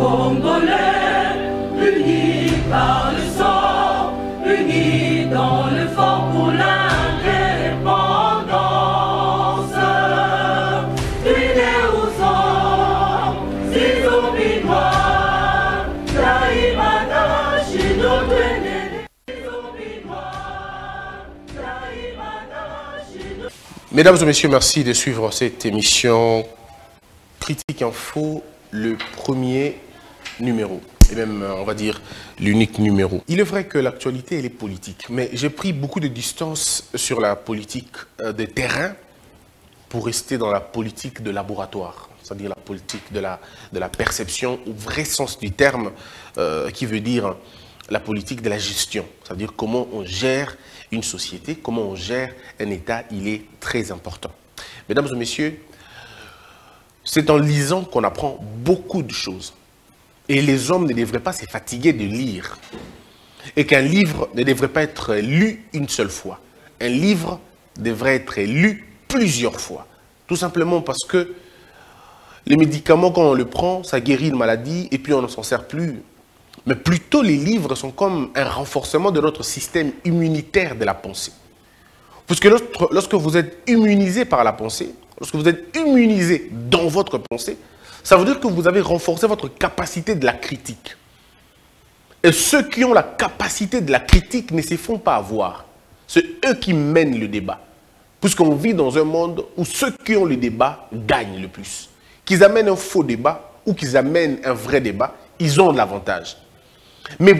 Congolais, unis par le sang, unis dans le fort pour l'indépendance. Unis aux hommes, ces zombies noirs, Taïmana, chez notre ennemi. Mesdames et messieurs, merci de suivre cette émission Critique Info, le premier numéro, et même on va dire l'unique numéro. Il est vrai que l'actualité elle est politique, mais j'ai pris beaucoup de distance sur la politique de terrain pour rester dans la politique de laboratoire, c'est-à-dire la politique de la perception au vrai sens du terme, qui veut dire la politique de la gestion, c'est-à-dire comment on gère une société, comment on gère un État, il est très important. Mesdames et messieurs, c'est en lisant qu'on apprend beaucoup de choses. Et les hommes ne devraient pas se fatiguer de lire. Et qu'un livre ne devrait pas être lu une seule fois. Un livre devrait être lu plusieurs fois. Tout simplement parce que les médicaments, quand on le prend, ça guérit une maladie et puis on ne s'en sert plus. Mais plutôt, les livres sont comme un renforcement de notre système immunitaire de la pensée. Puisque lorsque vous êtes immunisé par la pensée, lorsque vous êtes immunisé dans votre pensée, ça veut dire que vous avez renforcé votre capacité de la critique. Et ceux qui ont la capacité de la critique ne se font pas avoir. C'est eux qui mènent le débat. Puisqu'on vit dans un monde où ceux qui ont le débat gagnent le plus. Qu'ils amènent un faux débat ou qu'ils amènent un vrai débat, ils ont de l'avantage. Mais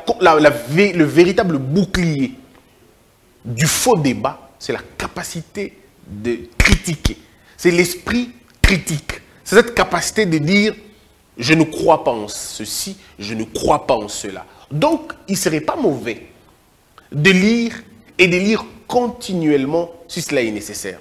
le véritable bouclier du faux débat, c'est la capacité de critiquer. C'est l'esprit critique. C'est cette capacité de dire « je ne crois pas en ceci, je ne crois pas en cela ». Donc, il ne serait pas mauvais de lire et de lire continuellement si cela est nécessaire.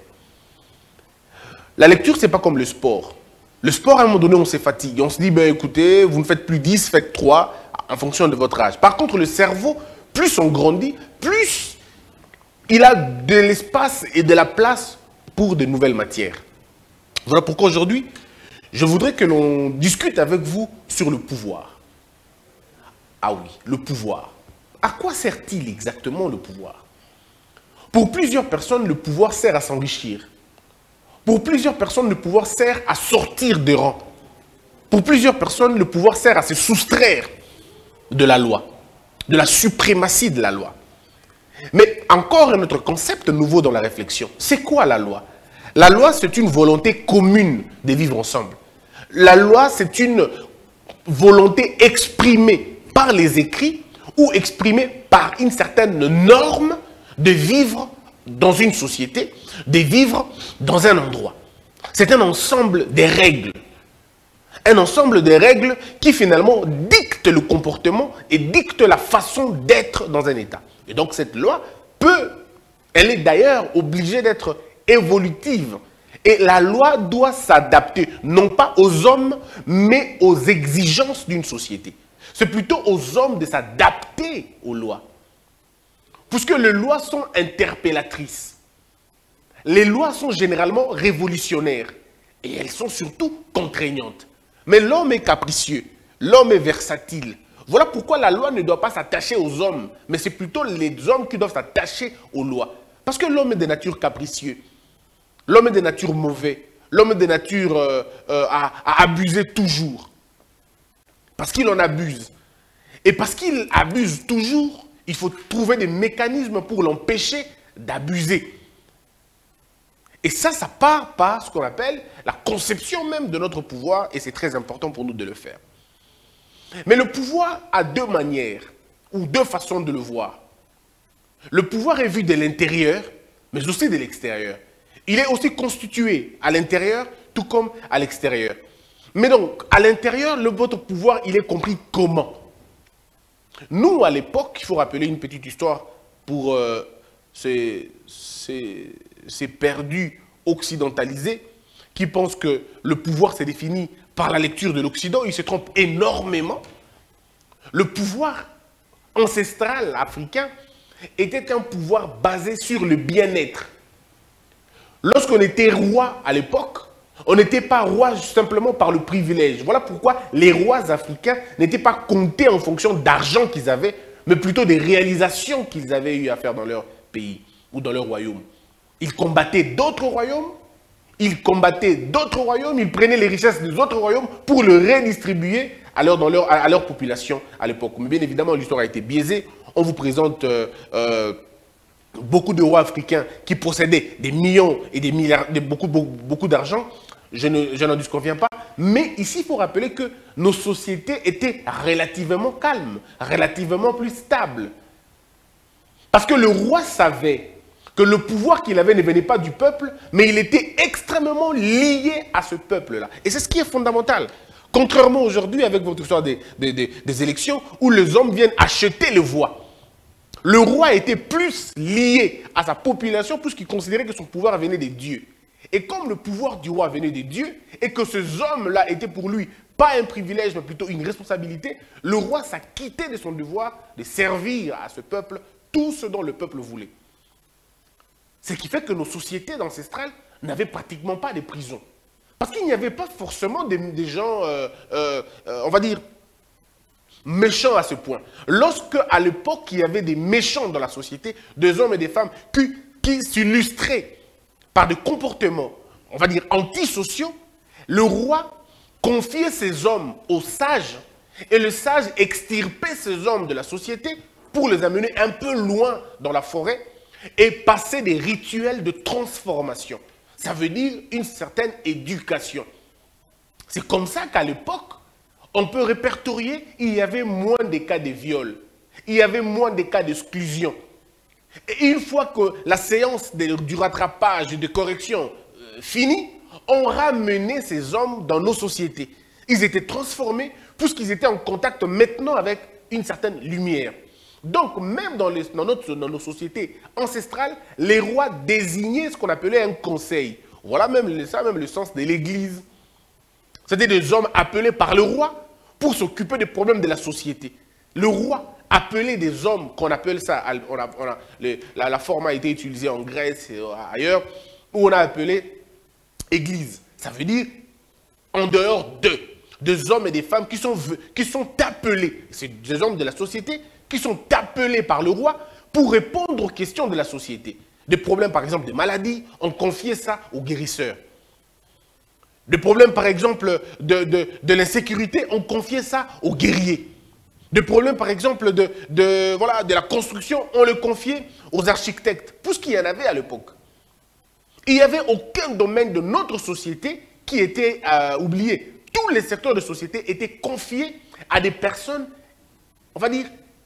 La lecture, ce n'est pas comme le sport. Le sport, à un moment donné, on se fatigue. On se dit, ben, écoutez, vous ne faites plus 10, faites 3 en fonction de votre âge. Par contre, le cerveau, plus on grandit, plus il a de l'espace et de la place pour de nouvelles matières. Voilà pourquoi aujourd'hui, je voudrais que l'on discute avec vous sur le pouvoir. Ah oui, le pouvoir. À quoi sert-il exactement le pouvoir? Pour plusieurs personnes, le pouvoir sert à s'enrichir. Pour plusieurs personnes, le pouvoir sert à sortir des rangs. Pour plusieurs personnes, le pouvoir sert à se soustraire de la loi, de la suprématie de la loi. Mais encore un autre concept nouveau dans la réflexion. C'est quoi la loi? La loi, c'est une volonté commune de vivre ensemble. La loi, c'est une volonté exprimée par les écrits ou exprimée par une certaine norme de vivre dans une société, de vivre dans un endroit. C'est un ensemble de règles. Un ensemble de règles qui finalement dictent le comportement et dictent la façon d'être dans un État. Et donc cette loi elle est d'ailleurs obligée d'être évolutive. Et la loi doit s'adapter, non pas aux hommes, mais aux exigences d'une société. C'est plutôt aux hommes de s'adapter aux lois. Puisque les lois sont interpellatrices. Les lois sont généralement révolutionnaires. Et elles sont surtout contraignantes. Mais l'homme est capricieux. L'homme est versatile. Voilà pourquoi la loi ne doit pas s'attacher aux hommes. Mais c'est plutôt les hommes qui doivent s'attacher aux lois. Parce que l'homme est de nature capricieux. L'homme est de nature mauvais. L'homme est de nature à abuser toujours. Parce qu'il en abuse. Et parce qu'il abuse toujours, il faut trouver des mécanismes pour l'empêcher d'abuser. Et ça part par ce qu'on appelle la conception même de notre pouvoir, et c'est très important pour nous de le faire. Mais le pouvoir a deux manières, ou deux façons de le voir. Le pouvoir est vu de l'intérieur, mais aussi de l'extérieur. Il est aussi constitué à l'intérieur, tout comme à l'extérieur. Mais donc, à l'intérieur, votre pouvoir, il est compris comment? Nous, à l'époque, il faut rappeler une petite histoire pour ces perdus occidentalisés qui pensent que le pouvoir s'est défini par la lecture de l'Occident. Ils se trompent énormément. Le pouvoir ancestral africain était un pouvoir basé sur le bien-être. Lorsqu'on était roi à l'époque, On n'était pas roi simplement par le privilège. Voilà pourquoi les rois africains n'étaient pas comptés en fonction d'argent qu'ils avaient, mais plutôt des réalisations qu'ils avaient eu à faire dans leur pays ou dans leur royaume. Ils combattaient d'autres royaumes, ils prenaient les richesses des autres royaumes pour le redistribuer à leur population à l'époque. Mais bien évidemment, l'histoire a été biaisée. On vous présente beaucoup de rois africains qui possédaient des millions et des milliards, beaucoup d'argent. Je n'en disconviens pas. Mais ici, il faut rappeler que nos sociétés étaient relativement calmes, relativement plus stables. Parce que le roi savait que le pouvoir qu'il avait ne venait pas du peuple, mais il était extrêmement lié à ce peuple-là. Et c'est ce qui est fondamental. Contrairement aujourd'hui avec votre histoire des élections, où les hommes viennent acheter les voix. Le roi était plus lié à sa population, puisqu'il considérait que son pouvoir venait des dieux. Et comme le pouvoir du roi venait des dieux, et que ces hommes-là étaient pour lui pas un privilège, mais plutôt une responsabilité, le roi s'acquittait de son devoir de servir à ce peuple tout ce dont le peuple voulait. Ce qui fait que nos sociétés ancestrales n'avaient pratiquement pas de prisons. Parce qu'il n'y avait pas forcément des gens, on va dire, méchants à ce point. Lorsque, à l'époque, il y avait des méchants dans la société, des hommes et des femmes qui s'illustraient par des comportements, on va dire, antisociaux, le roi confiait ces hommes aux sages, et le sage extirpait ces hommes de la société pour les amener un peu loin dans la forêt et passer des rituels de transformation. Ça veut dire une certaine éducation. C'est comme ça qu'à l'époque, on peut répertorier, il y avait moins de cas de viol, il y avait moins de cas d'exclusion. Et une fois que la séance du rattrapage et de correction finie, on ramenait ces hommes dans nos sociétés. Ils étaient transformés puisqu'ils étaient en contact maintenant avec une certaine lumière. Donc, même dans nos sociétés ancestrales, les rois désignaient ce qu'on appelait un conseil. Voilà même le sens de l'Église. C'était des hommes appelés par le roi pour s'occuper des problèmes de la société. Le roi appelait des hommes, qu'on appelle ça, la forme a été utilisée en Grèce et ailleurs, où on a appelé Église. Ça veut dire en dehors d'eux, des hommes et des femmes qui sont appelés, c'est des hommes de la société, qui sont appelés par le roi pour répondre aux questions de la société. Des problèmes, par exemple, des maladies, on confiait ça aux guérisseurs. Des problèmes, par exemple, de l'insécurité, on confiait ça aux guerriers. Des problèmes, par exemple, de la construction, on le confiait aux architectes, puisqu'il y en avait à l'époque. Il n'y avait aucun domaine de notre société qui était oublié. Tous les secteurs de société étaient confiés à des personnes, on va dire,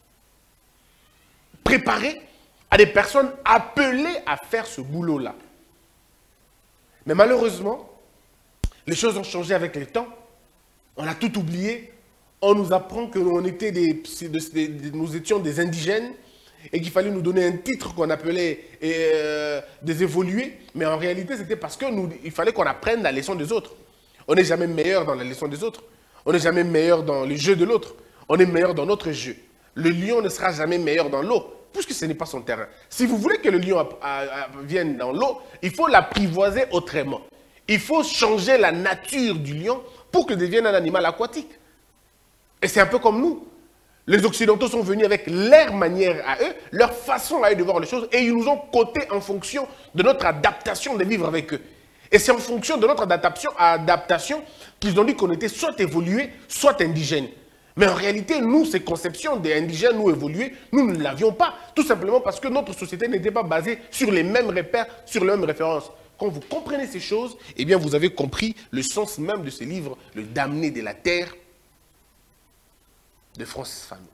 préparées, à des personnes appelées à faire ce boulot-là. Mais malheureusement, les choses ont changé avec le temps. On a tout oublié. On nous apprend que nous étions des indigènes et qu'il fallait nous donner un titre qu'on appelait des évolués. Mais en réalité, c'était parce qu'il fallait qu'on apprenne la leçon des autres. On n'est jamais meilleur dans la leçon des autres. On n'est jamais meilleur dans le jeu de l'autre. On est meilleur dans notre jeu. Le lion ne sera jamais meilleur dans l'eau, puisque ce n'est pas son terrain. Si vous voulez que le lion vienne dans l'eau, il faut l'apprivoiser autrement. Il faut changer la nature du lion pour qu'il devienne un animal aquatique. Et c'est un peu comme nous. Les Occidentaux sont venus avec leur manière à eux, leur façon à eux de voir les choses, et ils nous ont cotés en fonction de notre adaptation de vivre avec eux. Et c'est en fonction de notre adaptation qu'ils ont dit qu'on était soit évolués, soit indigènes. Mais en réalité, nous, ces conceptions d'indigènes ou évolués, nous ne l'avions pas. Tout simplement parce que notre société n'était pas basée sur les mêmes repères, sur les mêmes références. Quand vous comprenez ces choses, eh bien, vous avez compris le sens même de ce livre, Le damné de la terre, de Francis Fanon.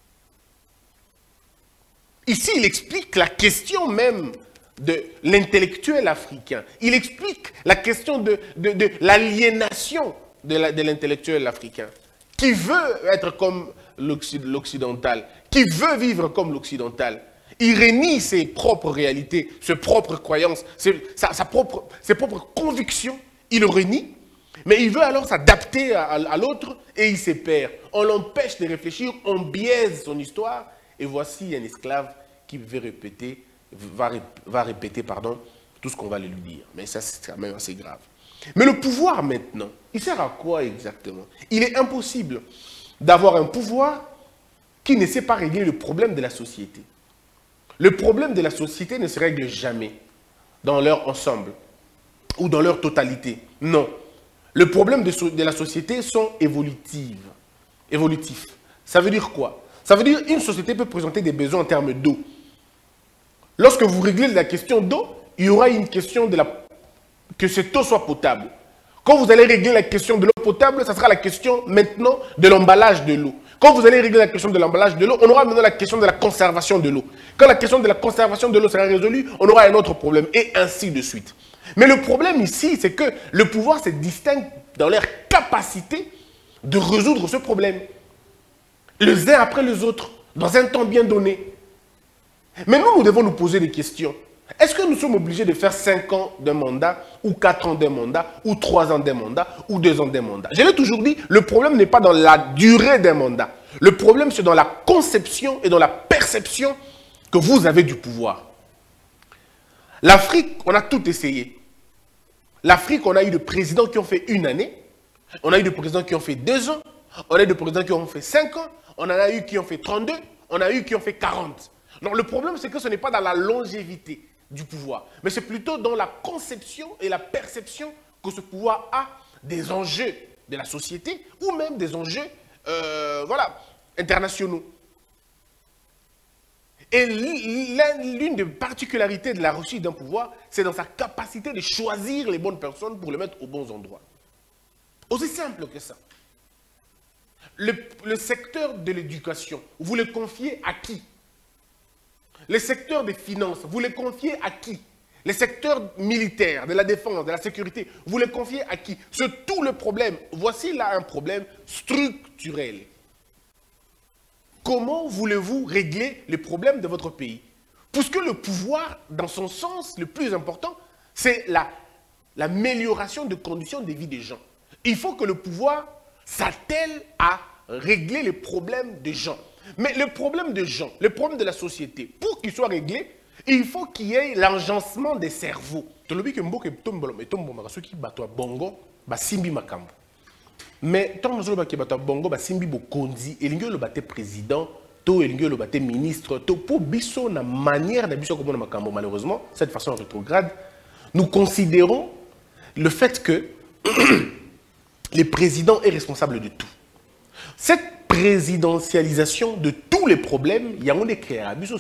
Ici, il explique la question même de l'intellectuel africain. Il explique la question de l'aliénation de l'intellectuel africain, qui veut être comme l'occidental, qui veut vivre comme l'occidental. Il renie ses propres réalités, ses propres croyances, ses propres convictions. Il le renie, mais il veut alors s'adapter à l'autre et il se perd. On l'empêche de réfléchir, on biaise son histoire. Et voici un esclave qui va répéter tout ce qu'on va lui dire. Mais ça, c'est quand même assez grave. Mais le pouvoir maintenant, il sert à quoi exactement? Il est impossible d'avoir un pouvoir qui ne sait pas régler le problème de la société. Le problème de la société ne se règle jamais dans leur ensemble ou dans leur totalité. Non. Le problème de la société sont évolutifs. Ça veut dire quoi? Ça veut dire qu'une société peut présenter des besoins en termes d'eau. Lorsque vous réglez la question d'eau, il y aura une question que cette eau soit potable. Quand vous allez régler la question de l'eau potable, ça sera la question maintenant de l'emballage de l'eau. Quand vous allez régler la question de l'emballage de l'eau, on aura maintenant la question de la conservation de l'eau. Quand la question de la conservation de l'eau sera résolue, on aura un autre problème, et ainsi de suite. Mais le problème ici, c'est que le pouvoir se distingue dans leur capacité de résoudre ce problème. Les uns après les autres, dans un temps bien donné. Mais nous devons nous poser des questions. Est-ce que nous sommes obligés de faire 5 ans d'un mandat, ou 4 ans d'un mandat, ou 3 ans d'un mandat, ou 2 ans d'un mandat? Je l'ai toujours dit, le problème n'est pas dans la durée d'un mandat. Le problème, c'est dans la conception et dans la perception que vous avez du pouvoir. L'Afrique, on a tout essayé. L'Afrique, on a eu des présidents qui ont fait 1 année, on a eu des présidents qui ont fait 2 ans, on a eu des présidents qui ont fait 5 ans, on en a eu qui ont fait 32, on a eu qui ont fait 40. Donc le problème, c'est que ce n'est pas dans la longévité du pouvoir, mais c'est plutôt dans la conception et la perception que ce pouvoir a des enjeux de la société ou même des enjeux internationaux. Et l'une des particularités de la réussite d'un pouvoir, c'est dans sa capacité de choisir les bonnes personnes pour les mettre aux bons endroits. Aussi simple que ça. Le secteur de l'éducation, vous le confiez à qui? Le secteur des finances, vous les confiez à qui? Les secteurs militaires, de la défense, de la sécurité, vous les confiez à qui? C'est tout le problème. Voici là un problème structurel. Comment voulez-vous régler les problèmes de votre pays? Puisque le pouvoir, dans son sens le plus important, c'est l'amélioration des conditions de vie des gens. Il faut que le pouvoir s'attelle à régler les problèmes des gens. Mais le problème des gens, le problème de la société, pour qu'il soit réglé, il faut qu'il y ait l'agencement des cerveaux. Mais tant que vous avez bongo, simbi bokondi, elingo le bate président, to elingo le bate ministre, to pour biso na manière de biso comme makambo malheureusement, cette façon rétrograde, nous considérons le fait que le président est responsable de tout. Cette présidentialisation de tous les problèmes, il y a un écrit à biso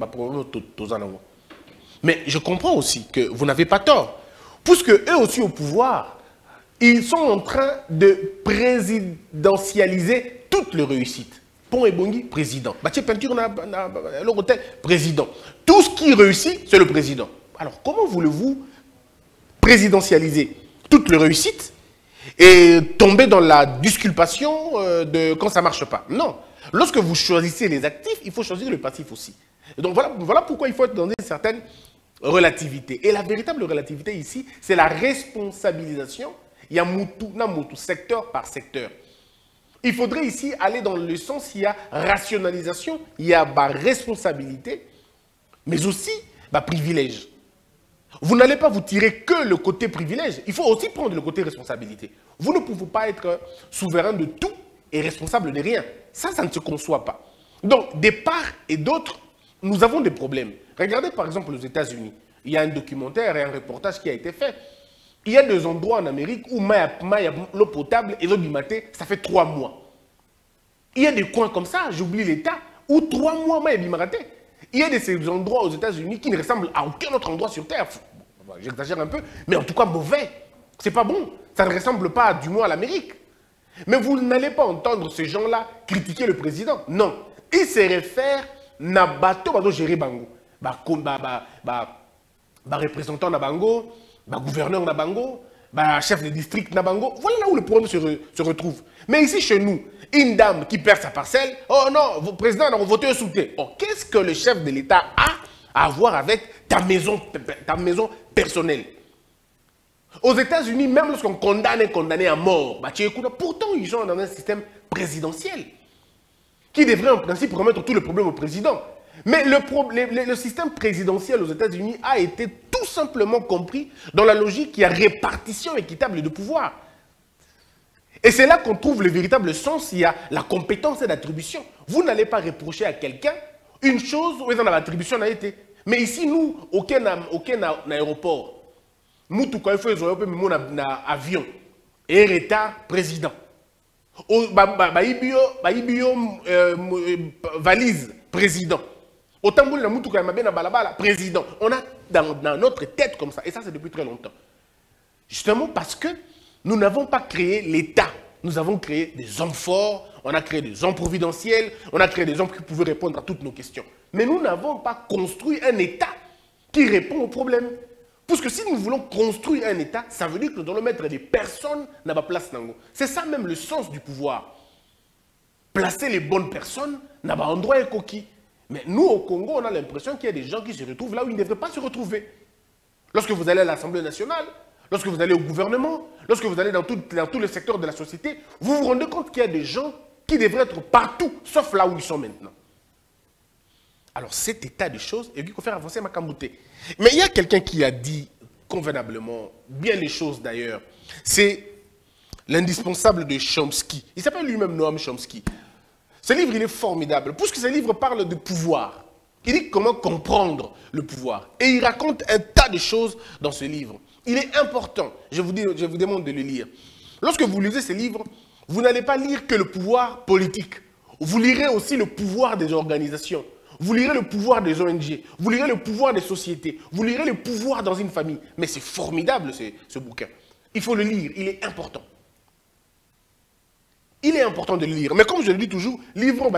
mais je comprends aussi que vous n'avez pas tort, puisque eux aussi au pouvoir, ils sont en train de présidentialiser toutes les réussites. Pont et Bongi, président. Bâti peinture, l'hôtel, président. Tout ce qui réussit, c'est le président. Alors, comment voulez-vous présidentialiser toutes les réussites et tomber dans la disculpation de quand ça ne marche pas? Non. Lorsque vous choisissez les actifs, il faut choisir le passif aussi. Et donc, voilà pourquoi il faut être dans une certaine relativité. Et la véritable relativité ici, c'est la responsabilisation. Il y a mutu, secteur par secteur. Il faudrait ici aller dans le sens, il y a rationalisation, il y a responsabilité, mais aussi privilège. Vous n'allez pas vous tirer que le côté privilège, il faut aussi prendre le côté responsabilité. Vous ne pouvez pas être souverain de tout et responsable de rien. Ça ne se conçoit pas. Donc, de part et d'autre, nous avons des problèmes. Regardez par exemple aux États-Unis. Il y a un documentaire et un reportage qui a été fait. Il y a des endroits en Amérique où l'eau potable et l'eau du matin, ça fait 3 mois. Il y a des coins comme ça, j'oublie l'État, où 3 mois, il y a de ces endroits aux États-Unis qui ne ressemblent à aucun autre endroit sur Terre. J'exagère un peu, mais en tout cas mauvais. C'est pas bon. Ça ne ressemble pas du moins à l'Amérique. Mais vous n'allez pas entendre ces gens-là critiquer le président. Non. Ils se réfèrent à bateau gérer Bango. Représentant na Bango, gouverneur na Bango, chef de district na Bango. Voilà là où le problème se retrouve. Mais ici, chez nous, une dame qui perd sa parcelle, oh non, vos présidents ont voté un soutien. Oh, qu'est-ce que le chef de l'État a à voir avec ta maison personnelle? Aux États-Unis, même lorsqu'on condamne un condamné à mort, pourtant ils sont dans un système présidentiel qui devrait en principe remettre tous les problèmes au président. Mais le système présidentiel aux États-Unis a été tout tout simplement compris dans la logique qu'il y a répartition équitable de pouvoir. Et c'est là qu'on trouve le véritable sens, il y a la compétence et l'attribution. Vous n'allez pas reprocher à quelqu'un une chose où dans l'attribution a été. Mais ici, nous, aucun aéroport, nous, tout quand il faut un avion, et l'État président. Valise, président. Autant que nous, tout quand président. On a dans notre tête comme ça, et ça c'est depuis très longtemps. Justement parce que nous n'avons pas créé l'État. Nous avons créé des hommes forts, on a créé des hommes providentiels, on a créé des hommes qui pouvaient répondre à toutes nos questions. Mais nous n'avons pas construit un État qui répond aux problèmes. Parce que si nous voulons construire un État, ça veut dire que nous devons mettre des personnes dans la place. C'est ça même le sens du pouvoir. Placer les bonnes personnes dans un endroit coquille. Mais nous, au Congo, on a l'impression qu'il y a des gens qui se retrouvent là où ils ne devraient pas se retrouver. Lorsque vous allez à l'Assemblée nationale, lorsque vous allez au gouvernement, lorsque vous allez dans tous les secteurs de la société, vous vous rendez compte qu'il y a des gens qui devraient être partout, sauf là où ils sont maintenant. Alors cet état de choses, il faut faire avancer ma cambouté. Mais il y a quelqu'un qui a dit convenablement, bien les choses d'ailleurs, c'est l'indispensable de Chomsky. Il s'appelle lui-même Noam Chomsky. Ce livre, il est formidable, puisque ce livre parle de pouvoir. Il dit comment comprendre le pouvoir. Et il raconte un tas de choses dans ce livre. Il est important, je vous demande de le lire. Lorsque vous lisez ce livre, vous n'allez pas lire que le pouvoir politique. Vous lirez aussi le pouvoir des organisations. Vous lirez le pouvoir des ONG. Vous lirez le pouvoir des sociétés. Vous lirez le pouvoir dans une famille. Mais c'est formidable ce bouquin. Il faut le lire, il est important. Il est important de le lire. Mais comme je le dis toujours, livre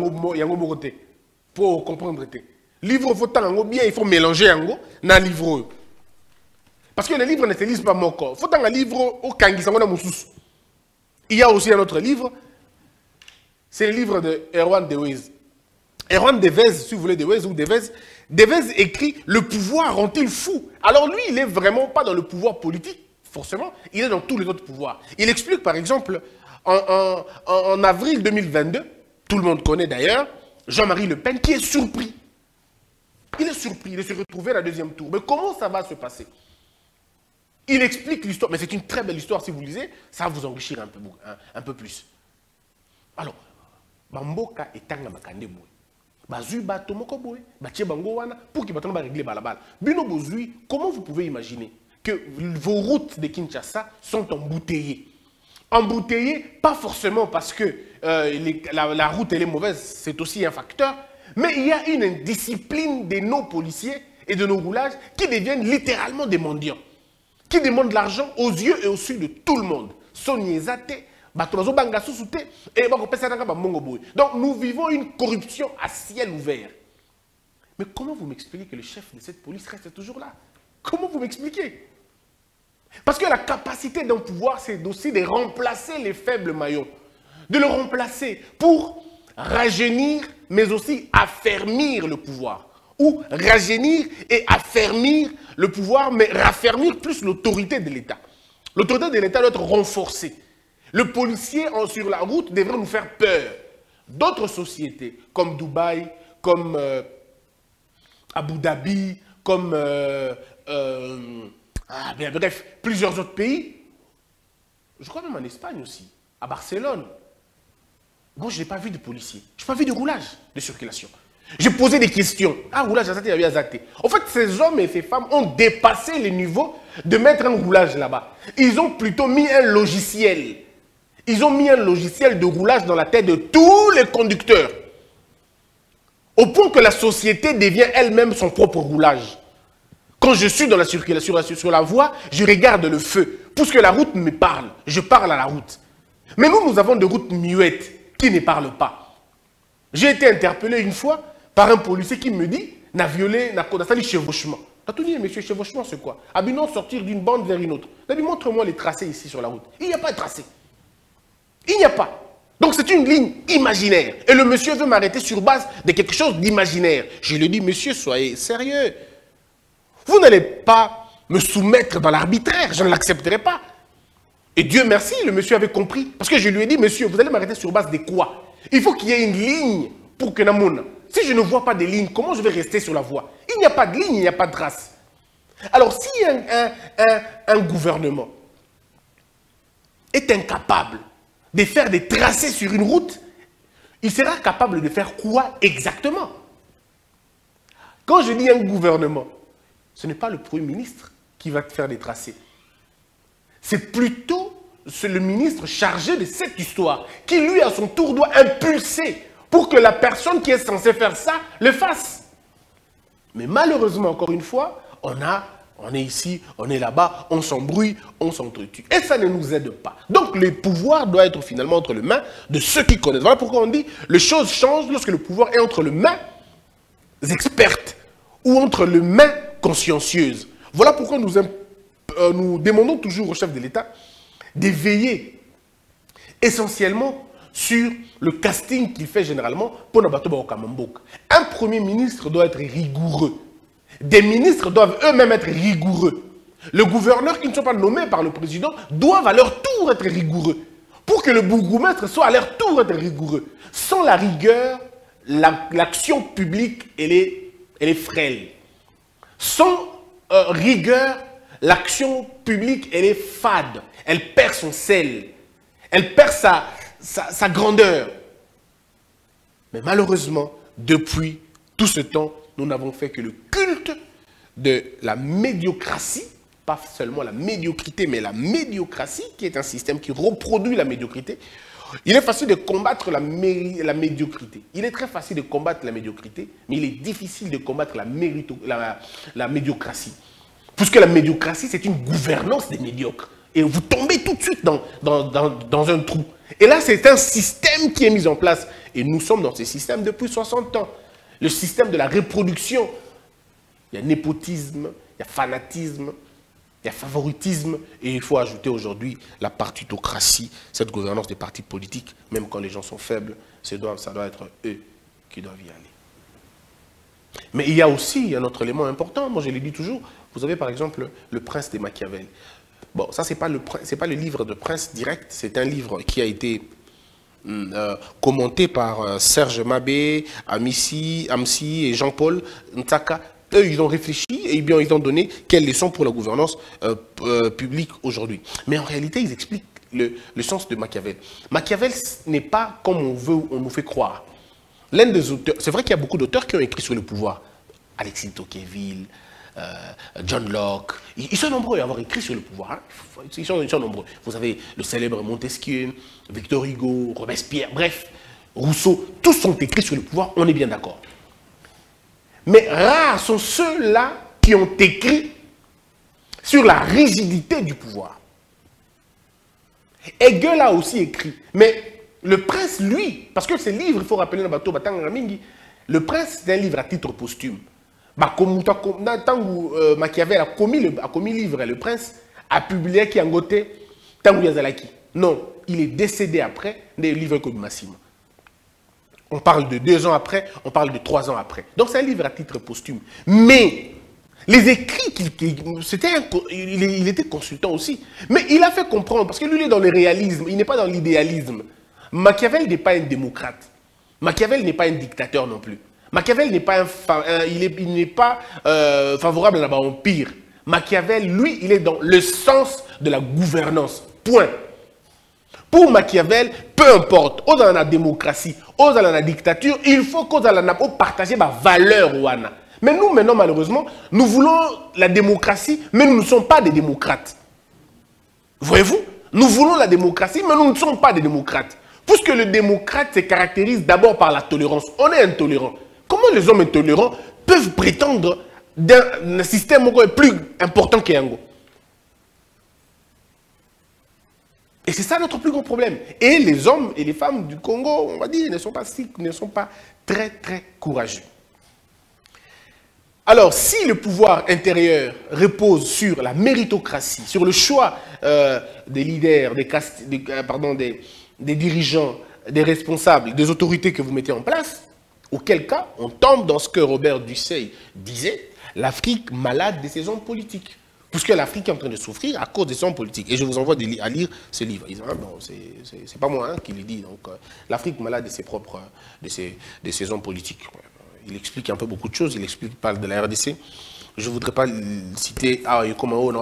pour comprendre. Livre, bien, il faut mélanger dans le livre. Parce que les livres ne se lisent pas mon corps. Il faut un livre au Kangisango Moussous. Il y a aussi un autre livre. C'est le livre de Erwan Dewez. Erwan Dewez, si vous voulez, Dewez ou Dewez. Dewez écrit « Le pouvoir rend-il fou ?» Alors lui, il n'est vraiment pas dans le pouvoir politique, forcément. Il est dans tous les autres pouvoirs. Il explique, par exemple, en avril 2022, tout le monde connaît d'ailleurs, Jean-Marie Le Pen qui est surpris. Il est surpris de se retrouver à la deuxième tour. Mais comment ça va se passer? Il explique l'histoire, mais c'est une très belle histoire si vous lisez, ça va vous enrichir un peu plus. Alors, Bamboka est un makande boy. Bazui batomoko boy, batie bango wana pour qu'il va régler balabala. Bino bozui, comment vous pouvez imaginer que vos routes de Kinshasa sont embouteillées? Embouteillées, pas forcément parce que la route elle est mauvaise, c'est aussi un facteur, mais il y a une indiscipline de nos policiers et de nos roulages qui deviennent littéralement des mendiants, qui demandent de l'argent aux yeux et aux yeux de tout le monde. Donc nous vivons une corruption à ciel ouvert. Mais comment vous m'expliquez que le chef de cette police reste toujours là? Comment vous m'expliquez? Parce que la capacité d'un pouvoir, c'est aussi de remplacer les faibles maillons. De le remplacer pour rajeunir, mais aussi affermir le pouvoir. Ou rajeunir et affermir le pouvoir, mais raffermir plus l'autorité de l'État. L'autorité de l'État doit être renforcée. Le policier sur la route devrait nous faire peur. D'autres sociétés, comme Dubaï, comme Abu Dhabi, comme bref, plusieurs autres pays, je crois même en Espagne aussi, à Barcelone. Moi, je n'ai pas vu de policiers. Je n'ai pas vu de roulage de circulation. J'ai posé des questions. Ah, roulage, il y avait azate. En fait, ces hommes et ces femmes ont dépassé le niveau de mettre un roulage là-bas. Ils ont plutôt mis un logiciel. Ils ont mis un logiciel de roulage dans la tête de tous les conducteurs. Au point que la société devient elle-même son propre roulage. Quand je suis dans la circulation, sur la voie, je regarde le feu. Puisque la route me parle, je parle à la route. Mais nous avons des routes muettes qui ne parlent pas. J'ai été interpellé une fois par un policier qui me dit « n'a violé, n'a fait chevauchement ». T'as tout dit, monsieur, chevauchement, c'est quoi? Abinons sortir d'une bande vers une autre. Montre-moi les tracés ici sur la route. Il n'y a pas de tracé. Il n'y a pas. Donc c'est une ligne imaginaire. Et le monsieur veut m'arrêter sur base de quelque chose d'imaginaire. Je lui dis, monsieur, soyez sérieux. Vous n'allez pas me soumettre dans l'arbitraire. Je ne l'accepterai pas. Et Dieu merci, le monsieur avait compris. Parce que je lui ai dit, monsieur, vous allez m'arrêter sur base de quoi? Il faut qu'il y ait une ligne pour que Namouna. Si je ne vois pas de ligne, comment je vais rester sur la voie? Il n'y a pas de ligne, il n'y a pas de trace. Alors, si un gouvernement est incapable de faire des tracés sur une route, il sera capable de faire quoi exactement? Quand je dis un gouvernement, ce n'est pas le Premier ministre qui va faire des tracés. C'est plutôt le ministre chargé de cette histoire qui, lui, à son tour, doit impulser pour que la personne qui est censée faire ça le fasse. Mais malheureusement, encore une fois, on est ici, on est là-bas, on s'embrouille, on s'entretue. Et ça ne nous aide pas. Donc le pouvoir doit être finalement entre les mains de ceux qui connaissent. Voilà pourquoi on dit les choses changent lorsque le pouvoir est entre les mains expertes ou entre les mains consciencieuses. Voilà pourquoi nous demandons toujours au chef de l'État de veiller essentiellement sur le casting qu'il fait généralement pour Nabatoba Okamambok. Un premier ministre doit être rigoureux. Des ministres doivent eux-mêmes être rigoureux. Les gouverneurs qui ne sont pas nommés par le président doivent à leur tour être rigoureux. Pour que le bourgmestre soit à leur tour être rigoureux. Sans la rigueur, l'action publique, elle est frêle. Sans rigueur, l'action publique, elle est fade. Elle perd son sel. Elle perd sa grandeur. Mais malheureusement, depuis tout ce temps, nous n'avons fait que le culte de la médiocratie, pas seulement la médiocrité, mais la médiocratie, qui est un système qui reproduit la médiocrité. Il est facile de combattre la médiocrité. Il est très facile de combattre la médiocrité, mais il est difficile de combattre la médiocratie. Puisque la médiocratie, c'est une gouvernance des médiocres. Et vous tombez tout de suite dans un trou. Et là, c'est un système qui est mis en place. Et nous sommes dans ce système depuis 60 ans. Le système de la reproduction. Il y a népotisme, il y a fanatisme, il y a favoritisme. Et il faut ajouter aujourd'hui la partitocratie, cette gouvernance des partis politiques. Même quand les gens sont faibles, ça doit être eux qui doivent y aller. Mais il y a aussi un autre élément important. Moi, je l'ai dit toujours. Vous avez par exemple le Prince de Machiavel. Bon, ça, ce n'est pas le livre de Prince direct. C'est un livre qui a été commenté par Serge Mabé, Amsi et Jean-Paul Ntaka. Eux, ils ont réfléchi et bien ils ont donné quelles leçons pour la gouvernance publique aujourd'hui. Mais en réalité, ils expliquent le sens de Machiavel. Machiavel n'est pas comme on nous fait croire. L'un des auteurs, c'est vrai qu'il y a beaucoup d'auteurs qui ont écrit sur le pouvoir. Alexis Tocqueville, John Locke, ils sont nombreux à avoir écrit sur le pouvoir. Hein. Ils sont nombreux. Vous avez le célèbre Montesquieu, Victor Hugo, Robespierre, bref, Rousseau, tous sont écrits sur le pouvoir, on est bien d'accord. Mais rares sont ceux-là qui ont écrit sur la rigidité du pouvoir. Hegel a aussi écrit, mais le Prince, lui, parce que ce livre, il faut rappeler le bateau Batang Ramingi, le Prince, c'est un livre à titre posthume. Machiavel a commis livre, le Prince a publié qui a ngoté Tangu Yazalaki. Non, il est décédé après des livres comme Massimo. On parle de 2 ans après, on parle de 3 ans après. Donc c'est un livre à titre posthume. Mais les écrits, il était consultant aussi. Mais il a fait comprendre, parce que lui il est dans le réalisme, il n'est pas dans l'idéalisme. Machiavel n'est pas un démocrate. Machiavel n'est pas un dictateur non plus. Machiavel n'est pas favorable à l'empire. Machiavel, lui, il est dans le sens de la gouvernance. Point. Pour Machiavel, peu importe, aux dans la démocratie, aux dans la dictature, il faut qu'aux dans partager ma valeur. Mais nous, maintenant, malheureusement, nous voulons la démocratie, mais nous ne sommes pas des démocrates. Voyez-vous? Nous voulons la démocratie, mais nous ne sommes pas des démocrates. Puisque le démocrate se caractérise d'abord par la tolérance. On est intolérant. Comment les hommes intolérants peuvent prétendre d'un système plus important qu'Yango? Et c'est ça notre plus grand problème. Et les hommes et les femmes du Congo, on va dire, ne sont pas très, très courageux. Alors, si le pouvoir intérieur repose sur la méritocratie, sur le choix des leaders, des dirigeants, des responsables, des autorités que vous mettez en place, auquel cas, on tombe dans ce que Robert Dussey disait, l'Afrique malade de ses hommes politiques. Puisque l'Afrique est en train de souffrir à cause de ses hommes politiques. Et je vous envoie à lire ce livre. Ils disent, ah bon, c'est pas moi qui le dis. Donc, l'Afrique malade de ses propres, de ses hommes politiques. Il explique un peu beaucoup de choses. Il parle de la RDC. Je ne voudrais pas citer, ainsi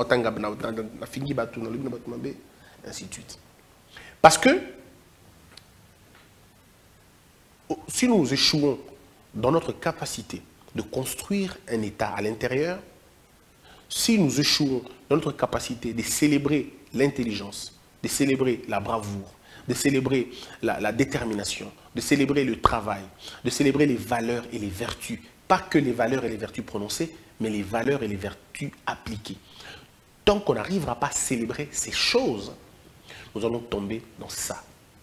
de suite. Parce que, si nous échouons dans notre capacité de construire un État à l'intérieur, si nous échouons dans notre capacité de célébrer l'intelligence, de célébrer la bravoure, de célébrer la détermination, de célébrer le travail, de célébrer les valeurs et les vertus, pas que les valeurs et les vertus prononcées, mais les valeurs et les vertus appliquées. Tant qu'on n'arrivera pas à célébrer ces choses, nous allons tomber dans ça.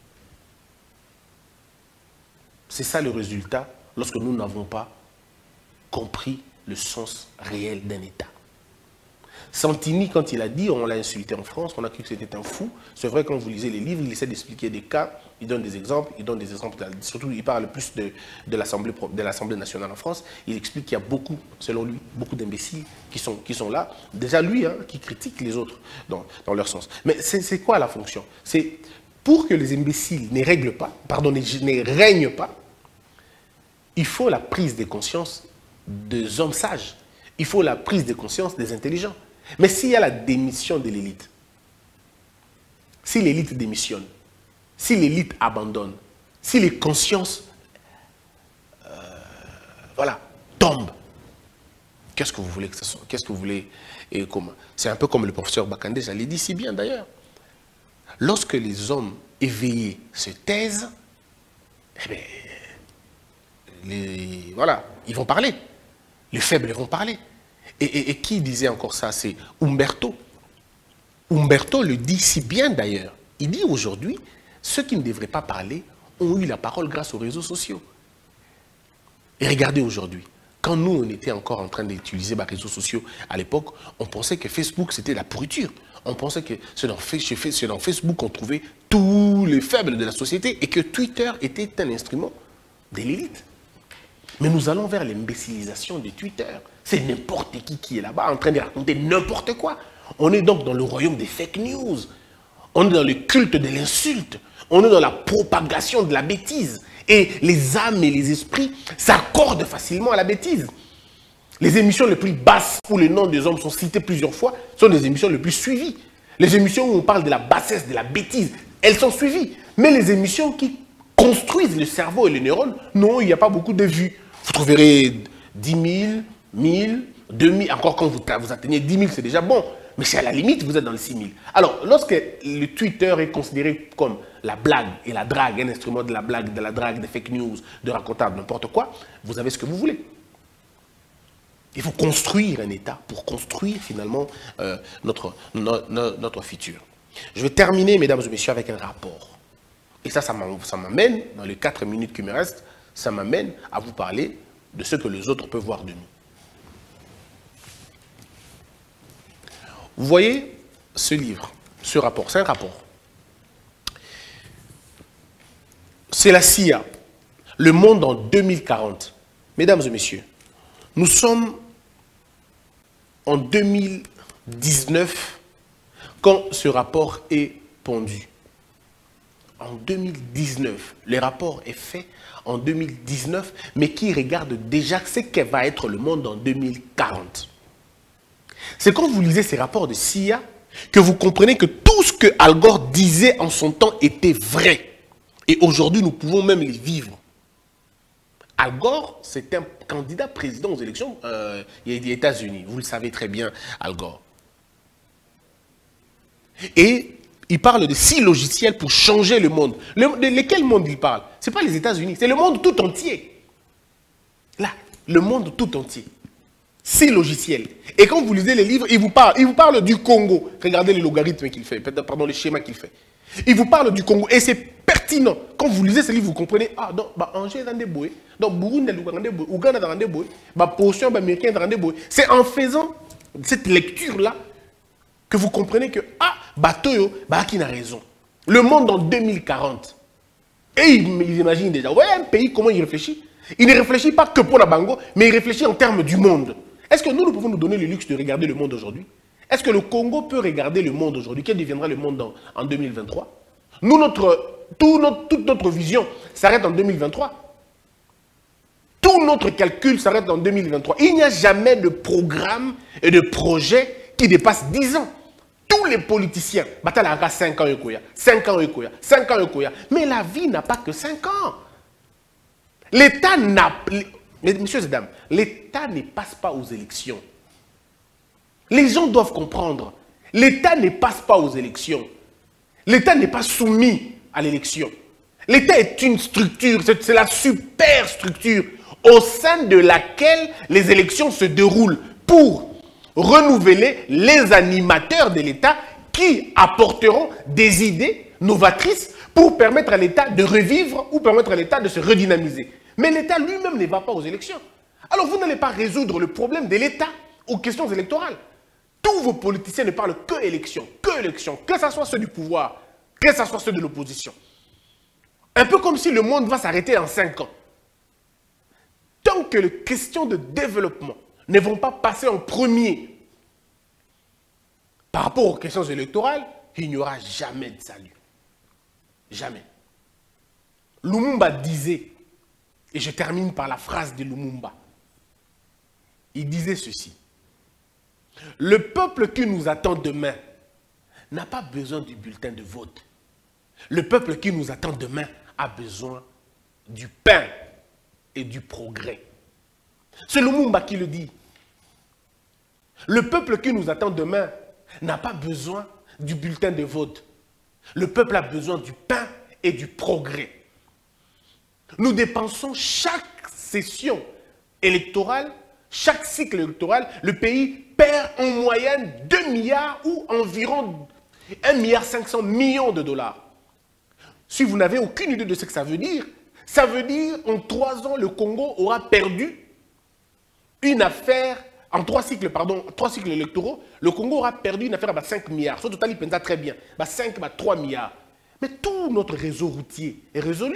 C'est ça le résultat lorsque nous n'avons pas compris le sens réel d'un État. Santini, quand il a dit, on l'a insulté en France, on a cru que c'était un fou. C'est vrai, quand vous lisez les livres, il essaie d'expliquer des cas, il donne des exemples, surtout il parle plus de l'Assemblée nationale en France. Il explique qu'il y a beaucoup, selon lui, beaucoup d'imbéciles qui sont là. Déjà lui, qui critique les autres dans leur sens. Mais c'est quoi la fonction? C'est pour que les imbéciles ne règnent pas, il faut la prise de conscience des hommes sages. Il faut la prise de conscience des intelligents. Mais s'il y a la démission de l'élite, si l'élite démissionne, si l'élite abandonne, si les consciences tombent, qu'est-ce que vous voulez que ce soit? Qu'est-ce que vous voulez et comment? C'est un peu comme le professeur Bakandé, ça l'a dit si bien d'ailleurs. Lorsque les hommes éveillés se taisent, ils vont parler. Les faibles vont parler. Et qui disait encore ça? C'est Umberto. Umberto le dit si bien d'ailleurs. Il dit aujourd'hui, ceux qui ne devraient pas parler ont eu la parole grâce aux réseaux sociaux. Et regardez aujourd'hui, quand nous on était encore en train d'utiliser les réseaux sociaux à l'époque, on pensait que Facebook c'était la pourriture. On pensait que c'est dans Facebook qu'on trouvait tous les faibles de la société et que Twitter était un instrument de l'élite. Mais nous allons vers l'imbécilisation de Twitter. C'est n'importe qui est là-bas en train de raconter n'importe quoi. On est donc dans le royaume des fake news. On est dans le culte de l'insulte. On est dans la propagation de la bêtise. Et les âmes et les esprits s'accordent facilement à la bêtise. Les émissions les plus basses où les noms des hommes sont cités plusieurs fois sont les émissions les plus suivies. Les émissions où on parle de la bassesse, de la bêtise, elles sont suivies. Mais les émissions qui construisent le cerveau et les neurones, non, il n'y a pas beaucoup de vues. Vous trouverez 10 000, 1000, 2000, encore quand vous atteignez 10 000, c'est déjà bon. Mais c'est à la limite, vous êtes dans les 6 000. Alors, lorsque le Twitter est considéré comme la blague et la drague, un instrument de la blague, de la drague, des fake news, de racontable, n'importe quoi, vous avez ce que vous voulez. Il faut construire un État pour construire finalement notre futur. Je vais terminer, mesdames et messieurs, avec un rapport. Et ça m'amène, dans les 4 minutes qui me restent, ça m'amène à vous parler de ce que les autres peuvent voir de nous. Vous voyez ce livre, ce rapport, c'est un rapport. C'est la CIA, le monde en 2040. Mesdames et messieurs, nous sommes en 2019 quand ce rapport est pondu. En 2019, le rapport est fait en 2019, mais qui regarde déjà ce qu'est va être le monde en 2040. C'est quand vous lisez ces rapports de CIA que vous comprenez que tout ce que Al Gore disait en son temps était vrai. Et aujourd'hui, nous pouvons même les vivre. Al Gore, c'est un candidat président aux élections des États-Unis. Vous le savez très bien, Al Gore. Et il parle de 6 logiciels pour changer le monde. De quel monde il parle? Ce n'est pas les États-Unis, c'est le monde tout entier. Là, le monde tout entier. 6 logiciels. Et quand vous lisez les livres, il vous parle du Congo. Regardez les logarithmes qu'il fait, pardon, les schémas qu'il fait. Il vous parle du Congo et c'est pertinent. Quand vous lisez ce livre, vous comprenez, ah, donc, Angers dans des bois, donc Burundi dans des bois, Ouganda dans des bois, portion américaine dans des bois. C'est en faisant cette lecture-là que vous comprenez que, ah, Batoyo, qui n'a raison. Le monde en 2040. Et ils imaginent déjà, ouais, un pays, comment il réfléchit? Il ne réfléchit pas que pour la Bango, mais il réfléchit en termes du monde. Est-ce que nous pouvons nous donner le luxe de regarder le monde aujourd'hui? Est-ce que le Congo peut regarder le monde aujourd'hui? Quel deviendra le monde en 2023? Nous, toute notre vision s'arrête en 2023. Tout Tout notre calcul s'arrête en 2023. Il n'y a jamais de programme et de projet qui dépasse 10 ans. Tous les politiciens, 5 ans, 5 ans, 5 ans, mais la vie n'a pas que 5 ans. L'État n'a... Messieurs et dames, l'État ne passe pas aux élections. Les gens doivent comprendre. L'État ne passe pas aux élections. L'État n'est pas soumis à l'élection. L'État est une structure, c'est la super structure au sein de laquelle les élections se déroulent pour renouveler les animateurs de l'État qui apporteront des idées novatrices pour permettre à l'État de revivre ou permettre à l'État de se redynamiser. Mais l'État lui-même ne va pas aux élections. Alors vous n'allez pas résoudre le problème de l'État aux questions électorales. Tous vos politiciens ne parlent que élections, que ce soit ceux du pouvoir, que ce soit ceux de l'opposition. Un peu comme si le monde va s'arrêter en 5 ans. Tant que les questions de développement ne vont pas passer en premier par rapport aux questions électorales, il n'y aura jamais de salut. Jamais. Lumumba disait, et je termine par la phrase de Lumumba, il disait ceci: le peuple qui nous attend demain n'a pas besoin du bulletin de vote. Le peuple qui nous attend demain a besoin du pain et du progrès. C'est Lumumba qui le dit. Le peuple qui nous attend demain n'a pas besoin du bulletin de vote. Le peuple a besoin du pain et du progrès. Nous dépensons chaque session électorale, chaque cycle électoral, le pays perd en moyenne 2 milliards ou environ 1,5 milliard de dollars. Si vous n'avez aucune idée de ce que ça veut dire en 3 ans, le Congo aura perdu une affaire, en 3 cycles électoraux, le Congo aura perdu une affaire à 5 milliards. Sur le total, il pense très bien. 5, 3 milliards. Mais tout notre réseau routier est résolu.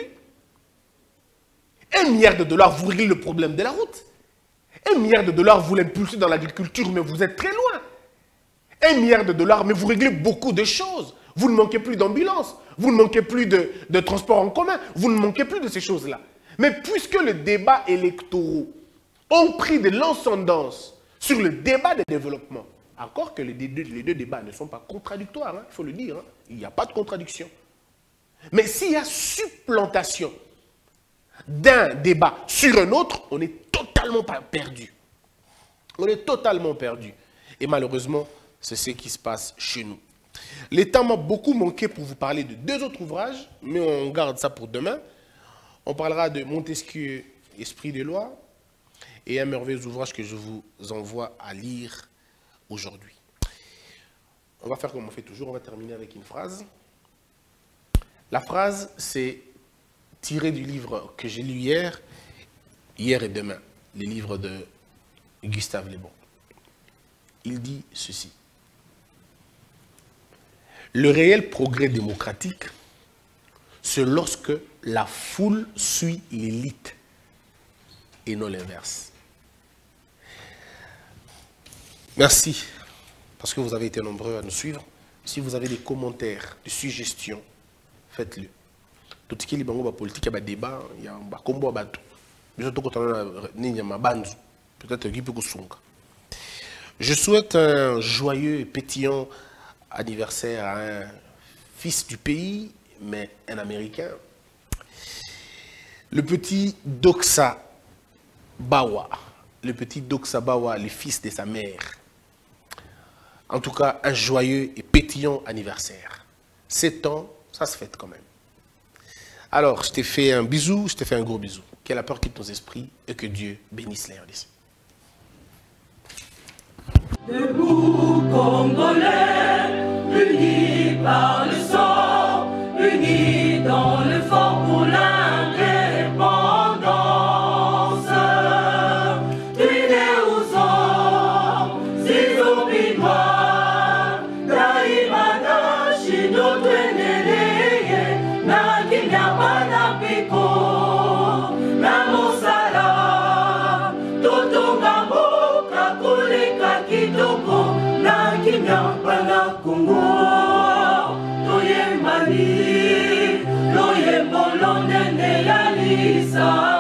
1 milliard de dollars, vous réglez le problème de la route. 1 milliard de dollars, vous l'impulsez dans l'agriculture, mais vous êtes très loin. 1 milliard de dollars, mais vous réglez beaucoup de choses. Vous ne manquez plus d'ambulance, vous ne manquez plus de transport en commun, vous ne manquez plus de ces choses-là. Mais puisque les débats électoraux ont pris de l'ascendance sur le débat de développement, encore que les deux débats ne sont pas contradictoires, il faut le dire, il n'y a pas de contradiction. Mais s'il y a supplantation d'un débat sur un autre, on est totalement perdu. On est totalement perdu. Et malheureusement, c'est ce qui se passe chez nous. Le temps m'a beaucoup manqué pour vous parler de 2 autres ouvrages, mais on garde ça pour demain. On parlera de Montesquieu, Esprit des lois, et un merveilleux ouvrage que je vous envoie à lire aujourd'hui. On va faire comme on fait toujours, on va terminer avec une phrase. La phrase, c'est tiré du livre que j'ai lu hier et demain, le livre de Gustave Le Bon. Il dit ceci: le réel progrès démocratique, c'est lorsque la foule suit l'élite et non l'inverse. Merci, parce que vous avez été nombreux à nous suivre. Si vous avez des commentaires, des suggestions, faites-le. Tout ce qui est politique, il y a des débats, il y a un combo à battre. Peut-être qu'il peut se. Je souhaite un joyeux et pétillant anniversaire à un fils du pays, mais un Américain. Le petit Doxa Bawa. Le petit Doxa Bawa, le fils de sa mère. En tout cas, un joyeux et pétillant anniversaire. 7 ans, ça se fête quand même. Alors, je t'ai fait un bisou, je t'ai fait un gros bisou. Que la peur quitte nos esprits et que Dieu bénisse les RDC. Debout, Congolais, unis par le sang, unis dans le fort pour l'indépendance. Tués aux hommes, si opinois, Daïmana, Chino, Tueneleye, Nakinyabana, Pico, Namosala, Totongambo, Kakuleka, Kitoko, Nakinyabana, Congo, Toyemani, Toyembolonene, Yalisa.